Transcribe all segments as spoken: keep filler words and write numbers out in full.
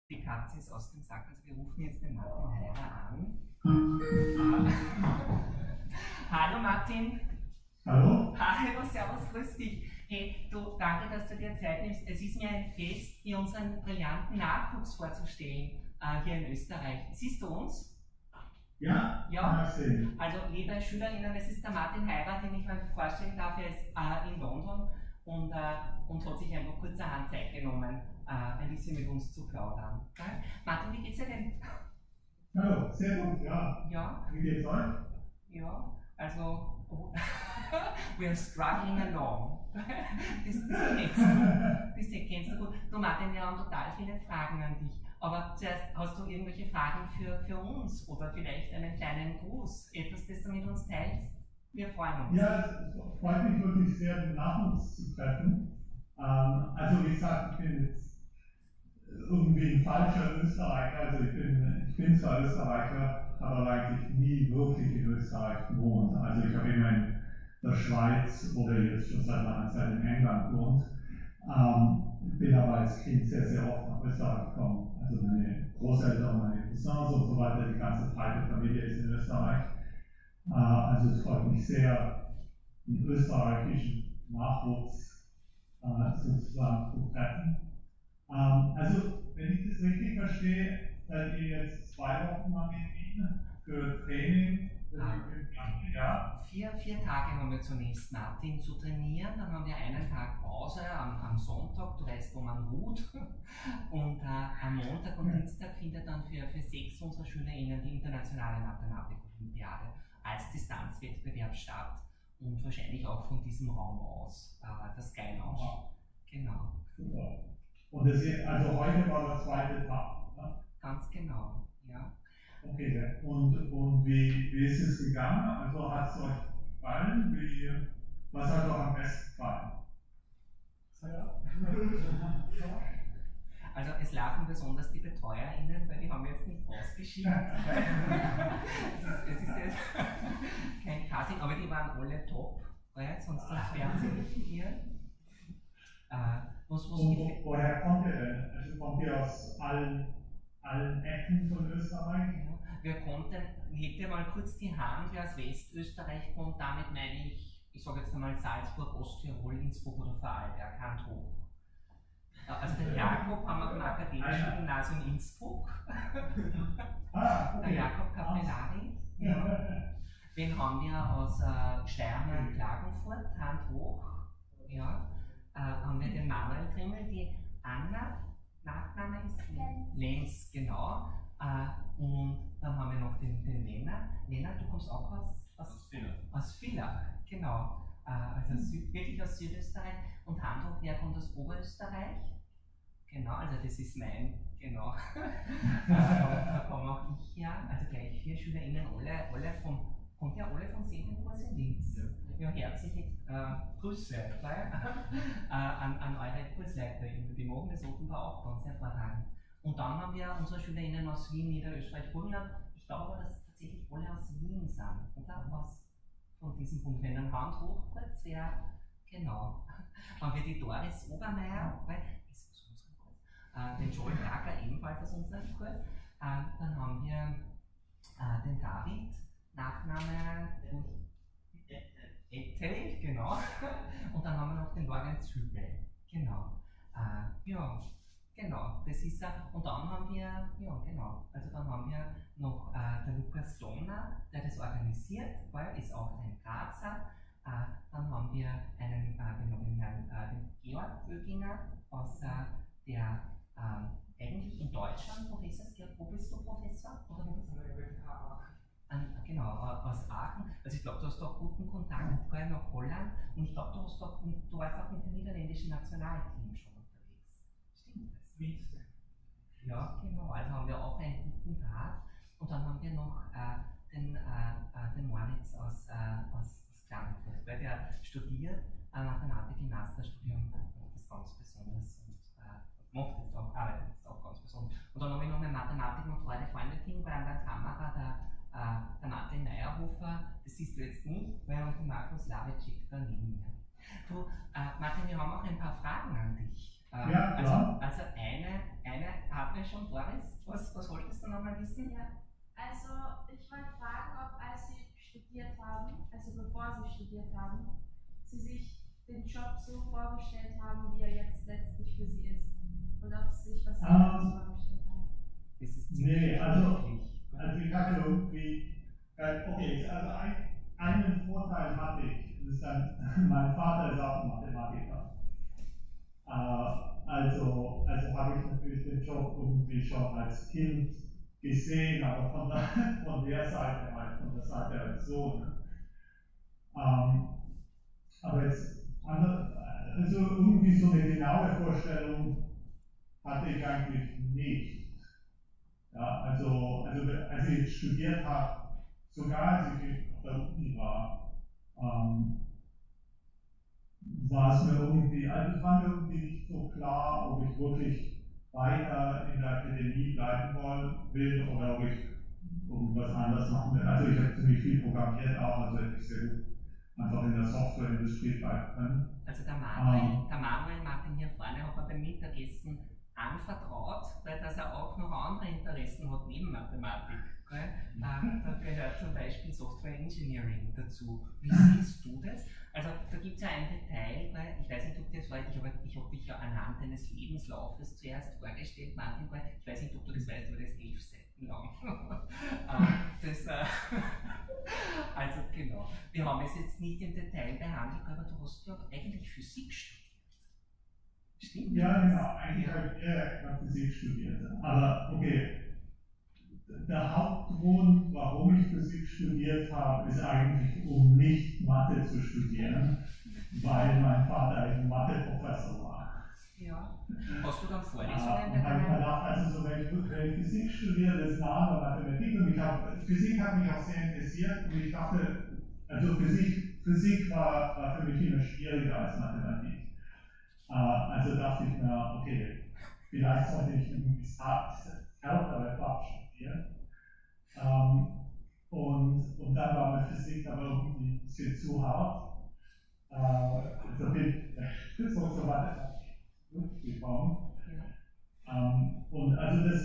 Die Katze ist aus dem Sack, also wir rufen jetzt den Martin Heirer an. Hallo Martin. Hallo? Hallo, servus, grüß dich. Hey, du, danke, dass du dir Zeit nimmst. Es ist mir ein Fest, hier unseren brillanten Nachwuchs vorzustellen, äh, hier in Österreich. Siehst du uns? Ja? Ja. Sehen. Also, liebe SchülerInnen, es ist der Martin Heirer, den ich euch vorstellen darf. Er ist äh, in London und, äh, und hat sich einfach kurzerhand Zeit genommen, äh, ein bisschen mit uns zu plaudern. Ja? Martin, wie geht's dir denn? Hallo, sehr gut, ja. Ja. Wie geht's euch? Ja, also, oh, we are struggling along. das, das, kennst du, das kennst du gut. Du Martin, wir haben total viele Fragen an dich. Aber zuerst, hast du irgendwelche Fragen für, für uns oder vielleicht einen kleinen Gruß, etwas, das du mit uns teilst? Wir freuen uns. Ja, es freut mich wirklich sehr, den Nachwuchs zu treffen. Ähm, also wie gesagt, ich bin jetzt irgendwie ein falscher Österreicher. Also ich bin, ich bin zwar Österreicher, habe aber eigentlich nie wirklich in Österreich gewohnt. Also ich habe immer in der Schweiz oder jetzt schon seit langer Zeit in England gewohnt. Ähm, bin aber als Kind sehr, sehr oft nach Österreich gekommen. Also meine Großeltern, meine Cousins und so weiter, die ganze breite Familie ist in Österreich. Äh, also es freut mich sehr, den österreichischen Nachwuchs äh, sozusagen zu treffen. Ähm, also, wenn ich das richtig verstehe, seid ihr jetzt zwei Wochen lang in Wien für Training. Ja. Vier, vier Tage haben wir zunächst, Martin, zu trainieren. Dann haben wir einen Tag Pause am, am Sonntag, du weißt, wo man ruht. Und äh, am Montag und Dienstag findet dann für, für sechs unserer SchülerInnen die internationale Mathematik-Olympiade als Distanzwettbewerb statt. Und wahrscheinlich auch von diesem Raum aus, äh, das Sky Lounge. Genau. Super. Und das ist, also heute war der zweite Tag, ne? Ganz genau, ja. Okay, und, und wie, wie ist es gegangen? Also hat es euch gefallen? Wie, was hat euch am besten gefallen? Also es lachen besonders die BetreuerInnen, weil die haben jetzt nicht ausgeschickt. es, ist, es ist jetzt kein Casting, aber die waren alle top, right? sonst, sonst wären sie nicht hier. Äh, was, was und wo, woher kommt ihr denn? Also kommt ihr aus allen, allen Ecken von Österreich? Ja, wir konnten, hebt ihr mal kurz die Hand, wer aus Westösterreich kommt, damit meine ich, ich sage jetzt einmal Salzburg, Osttirol, Innsbruck oder Vorarlberg, Hand hoch. Also den Jakob haben wir vom Akademischen Gymnasium Innsbruck. Ah, okay. Der Jakob Capellari. Ja. Den haben wir aus äh, Steiermark und Klagenfurt, Hand hoch. Ja. Äh, haben wir den Manuel Trimmel, die Anna, Nachname ist Lenz, genau. Äh, und dann haben wir noch den, den Lennart. Lennart, du kommst auch aus, aus Villach. Aus Villach, genau. Äh, also Süd, wirklich aus Südösterreich. Und Handhoch, der kommt aus Oberösterreich. Genau, also das ist mein, genau. äh, da komme auch ich her, also gleich vier SchülerInnen, alle, alle vom, kommt ja alle vom Seniorkurs in Linz. Ja, herzliche äh, Grüße äh, an, an eure KursleiterInnen, die machen das offenbar auch ganz hervorragend. Und dann haben wir unsere SchülerInnen aus Wien, Niederösterreich, Burgenland. Ich glaube aber, dass tatsächlich alle aus Wien sind, oder? Aus, von diesen Bundesländern. Hand hoch, kurz, wer, genau. Haben wir die Doris Obermeier, Uh, den Joel Bracker ebenfalls aus unserem Kurs. Uh, dann haben wir uh, den David, Nachname Ettel, genau. Und dann haben wir noch den Lorenz Hübel, genau. Uh, ja, genau, das ist er. Und dann haben wir, ja, genau, also dann haben wir noch uh, der Lukas Donner, der das organisiert, weil ist auch ein Grazer. Uh, dann haben wir einen, uh, den, den Herrn uh, den Georg Oeginger aus uh, der Ähm, eigentlich in Deutschland Professor, wo bist du Professor? Oder wo bist du? An, genau, aus Aachen. Also ich glaube, du hast auch guten Kontakt gell, nach Holland und ich glaube, du, hast auch, du warst auch mit dem niederländischen Nationalteam schon unterwegs. Stimmt das? Ja, genau, also haben wir auch einen guten Draht und dann haben wir noch äh, den, äh, den Moritz aus, äh, aus, aus Klagenfurt, weil der studiert äh, Mathematik im Masterstudium und das ganz besonders. Macht jetzt auch, arbeitet jetzt auch ganz besonders. Und dann habe ich noch mein Mathematik- und Freude-Freunde-Team bei der Kamera, der, äh, der Martin Meyerhofer, das siehst du jetzt nicht, weil und Markus Lawitschik da neben mir. Du, äh, Martin, wir haben auch ein paar Fragen an dich. Ähm, Ja, also, klar. also eine, eine hatten wir schon, Boris. Was, was wolltest du nochmal wissen? Ja, also ich wollte fragen, ob als Sie studiert haben, also bevor Sie studiert haben, Sie sich den Job so vorgestellt haben, wie er jetzt letztlich für Sie ist. Und ob Sie sich was anderes Ähm, vorgestellt haben. Das ist Nee, ziemlich also, knifflig. also ich hatte irgendwie, äh, okay, also ein, einen Vorteil hatte ich, das ist dann, mein Vater ist auch Mathematiker. Äh, also also habe ich natürlich den Job irgendwie schon als Kind gesehen, aber von der, von der Seite halt, von der Seite als Sohn. Ähm, aber jetzt, andere, also irgendwie so eine genaue Vorstellung hatte ich eigentlich nicht. Ja, also, also als ich jetzt studiert habe, sogar als ich auf der Uni war, ähm, war es mir irgendwie, also es war mir irgendwie nicht so klar, ob ich wirklich weiter in der Akademie bleiben wollen, will oder ob ich irgendwas anderes machen will. Also ich habe ziemlich viel programmiert auch, also hätte ich sehr gut einfach in der Softwareindustrie bleiben können. Also der Manuel, Ähm, der Manuel Martin hier vorne hat mir beim Mittagessen anvertraut, weil dass er auch noch andere Interessen hat neben Mathematik. Gell? Äh, da gehört zum Beispiel Software Engineering dazu. Wie siehst du das? Also da gibt es ja ein Detail, weil ich weiß nicht, ob das war, ich habe ich hab dich ja anhand deines Lebenslaufes zuerst vorgestellt, Martin, weil ich weiß nicht, ob du das weißt, aber das ist elf Seiten lang. äh, das, äh, also genau. Wir haben es jetzt nicht im Detail behandelt, aber du hast ja eigentlich Physik studiert. Stimmt? Ja, genau. Eigentlich habe ich eher Physik studiert. Aber okay, der Hauptgrund, warum ich Physik studiert habe, ist eigentlich, um nicht Mathe zu studieren, weil mein Vater ein Mathe-Professor war. Ja. Hast du dann Vorlesungen Uh, und habe ich mir gedacht, also so, wenn ich, wenn ich Physik studiere, das ist eine andere Mathematik. Und ich hab, Physik hat mich auch sehr interessiert und ich dachte, also Physik, Physik war, war für mich immer schwieriger als Mathematik. Uh, also dachte ich mir, okay, vielleicht sollte ich irgendwie härtere Fach studieren. Um, und, und dann war mir Physik aber irgendwie ein bisschen zu hart. Uh, also bin ich so zur Mathematik gekommen. Um, und also das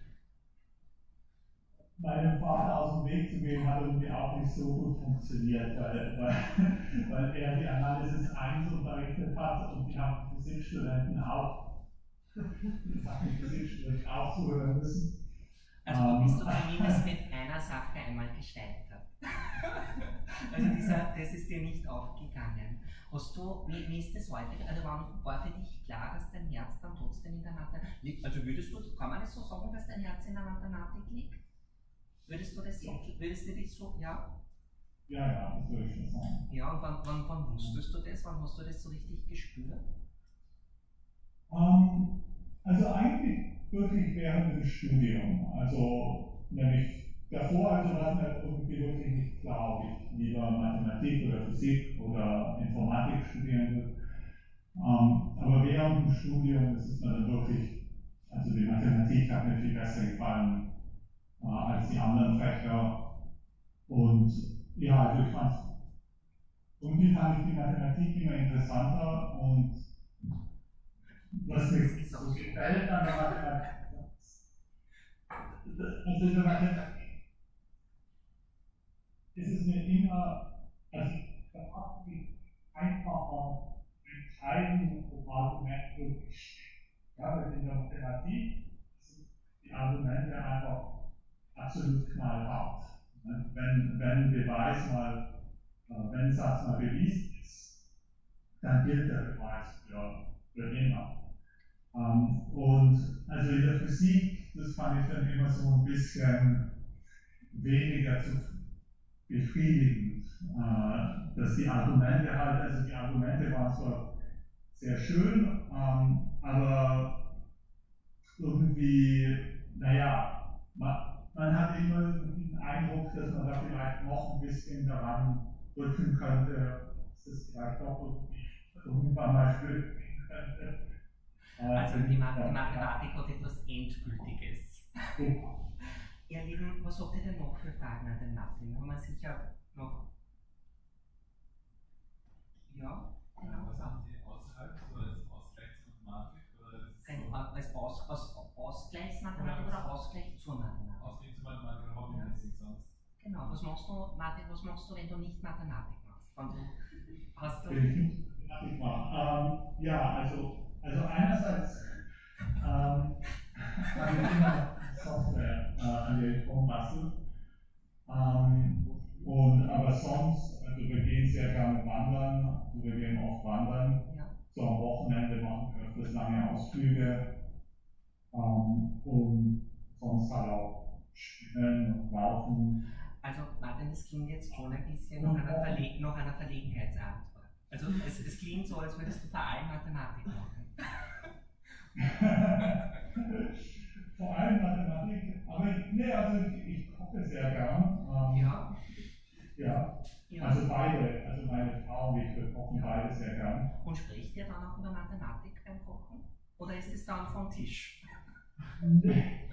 meinem Vater aus dem Weg zu gehen, hat irgendwie auch nicht so gut funktioniert, weil, weil, weil er die Analysis eins unterrichtet hat und die haben die Physikstudenten auch, die haben die Physikstudenten auch zuhören müssen. Also du bist du zumindest mit einer Sache einmal gescheitert. Also dieser, das ist dir nicht aufgegangen. Hast du, wie, wie ist das heute, also war, war für dich klar, dass dein Herz dann trotzdem in der Mathematik liegt? Also würdest du, kann man das so sagen, dass dein Herz in der Mathematik liegt? Würdest du das so, würdest du dich so, ja? Ja, ja, das würde ich schon sagen. Ja, und wann, wann, wann wusstest du das? Wann hast du das so richtig gespürt? Um, also eigentlich wirklich während dem Studium. Also nämlich davor, also war es mir irgendwie wirklich nicht klar, ob ich lieber Mathematik oder Physik oder Informatik studieren will. Um, aber während dem Studium ist es mir dann wirklich, also die Mathematik hat mir viel besser gefallen äh, als die anderen Fächer. Und ja, also ich fand irgendwie fand ich die Mathematik immer interessanter und was mir so gefällt an der Mathematik, also in der Mathematik ist es mir immer, also da macht mich einfacher entscheiden, ob Argumente wirklich stimmen. Ja, weil in der Mathematik sind die Argumente einfach absolut knallhart. Wenn, wenn ein Beweis mal, wenn ein Satz mal bewiesen ist, dann gilt der Beweis für, für immer. Um, und also in der Physik, das fand ich dann immer so ein bisschen weniger zu befriedigend, äh, dass die Argumente halt, also die Argumente waren zwar sehr schön, ähm, aber irgendwie, naja, man, man hatte immer den Eindruck, dass man da vielleicht noch ein bisschen daran rücken könnte, dass es vielleicht doch irgendwie irgendwann mal flüchten könnte. Also die, Ma die Mathematik hat etwas Endgültiges. Genau. Ihr Lieben, was habt ihr denn noch für Fragen an den Martin? Haben wir sicher noch. Ja? Ja, was haben Sie außerhalb, so als Ausgleich zur Mathematik ein, als Aus, aus, Ausgleichsmathematik oder Ausgleich zur Mathematik? Ausgleich zur Mathematik, hobbymäßig sonst. Genau, was machst du, Martin, was machst du, wenn du nicht Mathematik machst? Wenn du, hast du Wenn ich nicht Mathematik mache. Ähm, ja, also, also einerseits ähm, habe ich immer Software, äh, an der ich rumbastel. Ähm, und aber sonst, also wir gehen sehr gerne wandern, also wir gehen oft wandern. ja. So am Wochenende machen wir öfters lange Ausflüge. Ähm, und sonst halt auch spielen und laufen. Also Martin, das klingt jetzt schon ein bisschen nach einer, Verle nach einer Verlegenheitsantwort. Also es, es klingt so, als würdest du vor allem Mathematik machen. Vor allem Mathematik, aber ich, nee, also ich, ich koche sehr gern. Ähm, Ja. ja. Ja. Also beide, also meine Frau und ich, wir kochen Ja. beide sehr gern. Und spricht ihr dann auch über Mathematik beim Kochen? Oder ist es dann vom Tisch? Nee,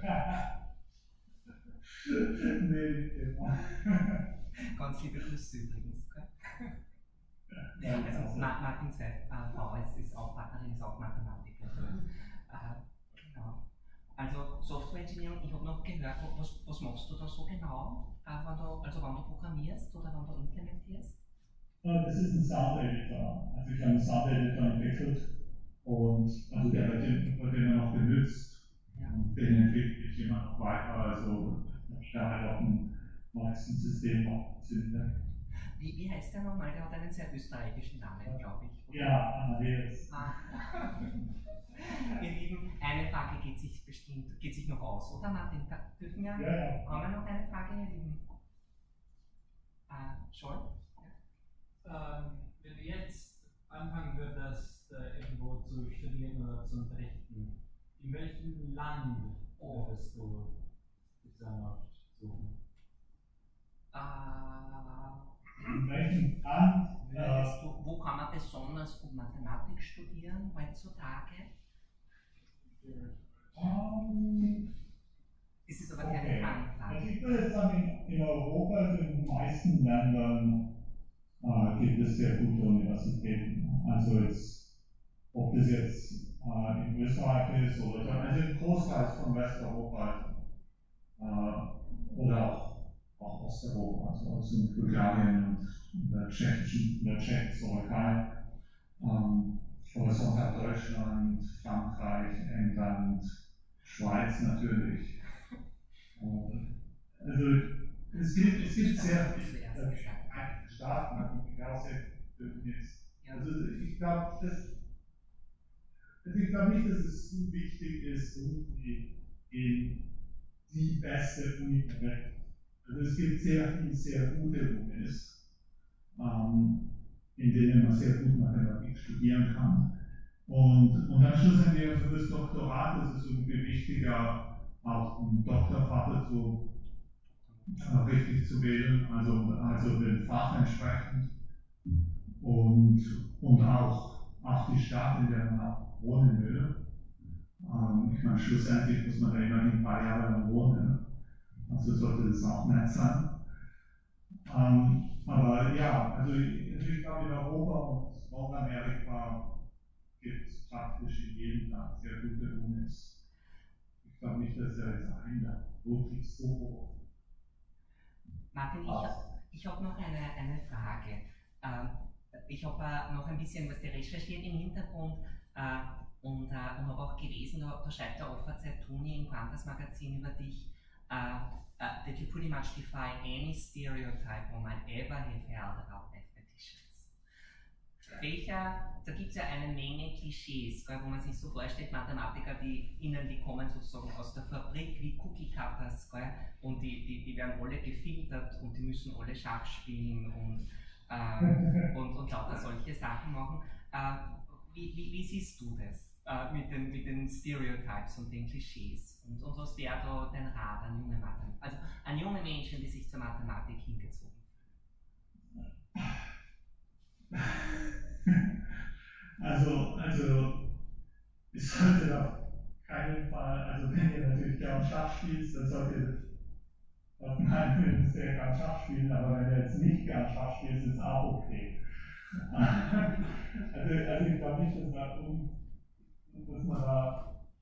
genau. Ganz liebe Grüße übrigens. Gell? Ja, Also also. Ma Martins äh, Frau ist, ist auch Partnerin, ist auch Mathematikerin. Äh, genau. Also Software Engineering, ich habe noch gehört, was, was machst du da so genau? Äh, wenn du, also wenn du programmierst oder wenn du implementierst? Das ist ein Sound Editor. Also ich habe einen Sound Editor entwickelt und also der wird immer noch benutzt. Ja. Und den entwickle ich immer noch weiter. Also ich da halt auf dem neuesten System noch zünde. Wie, wie heißt der nochmal? Der hat einen sehr österreichischen Namen, glaube ich. Oder? Ja, Amadeus. Ah. Ihr Lieben, eine Frage geht sich bestimmt, geht sich noch aus, oder Martin? Dürfen wir? Ja, ja. Haben wir noch eine Frage, ihr Lieben? Äh, Scholl? Ja. Ähm, wenn du jetzt anfangen würdest, äh, irgendwo zu studieren oder zu unterrichten, in welchem Land würdest du dich dann noch suchen? Äh, In welchem Land? würdest Äh, du, wo kann man besonders gut Mathematik studieren heutzutage? um, Es ist aber keine okay. Fangfrage. Also ich würde jetzt sagen, in, in Europa, also in den meisten Ländern, äh, gibt es sehr gute Universitäten. Also jetzt, ob das jetzt äh, in Österreich ist oder also im Großteil von Westeuropa äh, oder auch, auch Osteuropa, also, also in Bulgarien und in der tschechischen, in der Tschechoslowakei, ähm, oder sonst halt Deutschland, Frankreich, England, Schweiz natürlich. Äh, also es gibt, es gibt sehr viele äh, Staaten, die auch sehr gut ist. Also ich glaube, das Also ich glaube nicht, dass es so wichtig ist, irgendwie in die beste Uni der Welt. Also es gibt sehr viele sehr gute Unis, ähm, in denen man sehr gut Mathematik studieren kann. Und, und dann schlussendlich also das Doktorat ist es irgendwie wichtiger, auch einen Doktorvater zu, äh, richtig zu wählen, also, also dem Fach entsprechend. Und, und auch, auch die Stadt, in der man auch wohnen will. Ähm, ich meine, schlussendlich muss man da immerhin ein paar Jahre lang wohnen. Also sollte das auch nett sein. Ähm, aber ja, also ich, also ich glaube, in Europa und Nordamerika gibt es praktisch in jedem Land sehr gute Unis. Ich glaube nicht, dass er jetzt ein da wirklich so. Martin, ich, ich habe noch eine, eine Frage. Ähm, ich habe äh, noch ein bisschen was recherchiert im Hintergrund äh, und, äh, und habe auch gelesen, da, da schreibt der Offa Tuni im Quantas Magazin über dich, uh, uh, that you pretty much defy any stereotype one might ever have held about mathematicians. Welcher, da gibt es ja eine Menge Klischees, wo man sich so vorstellt, Mathematiker, die innen, die kommen sozusagen aus der Fabrik wie Cookie Cutters, und die, die, die werden alle gefiltert und die müssen alle Schach spielen und Ähm, und, und lauter solche Sachen machen. Äh, wie, wie, wie siehst du das äh, mit, den, mit den Stereotypes und den Klischees? Und, und was wäre da dein Rat an junge Mathematiker, also an junge Menschen, die sich zur Mathematik hingezogen fühlen? Also, also, ich sollte auf keinen Fall, also wenn ihr natürlich gern Schach spielt, dann solltet ihr auf meinen Film sehr gern Schach spielen, aber wenn ihr jetzt nicht gern Schach spielt, ist es auch okay. also, also ich glaube nicht, dass man, um, dass man da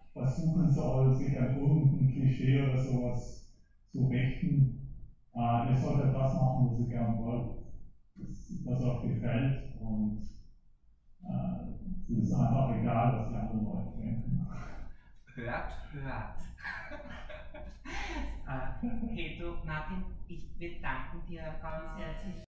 versuchen soll, sich an irgendein Klischee oder sowas zu richten. Äh, ihr solltet das machen, was ihr gern wollt, das, was euch gefällt, und äh, es ist einfach egal, was die anderen Leute denken. Hört, hört. äh, hey du, Martin, ich, wir danken dir ganz herzlich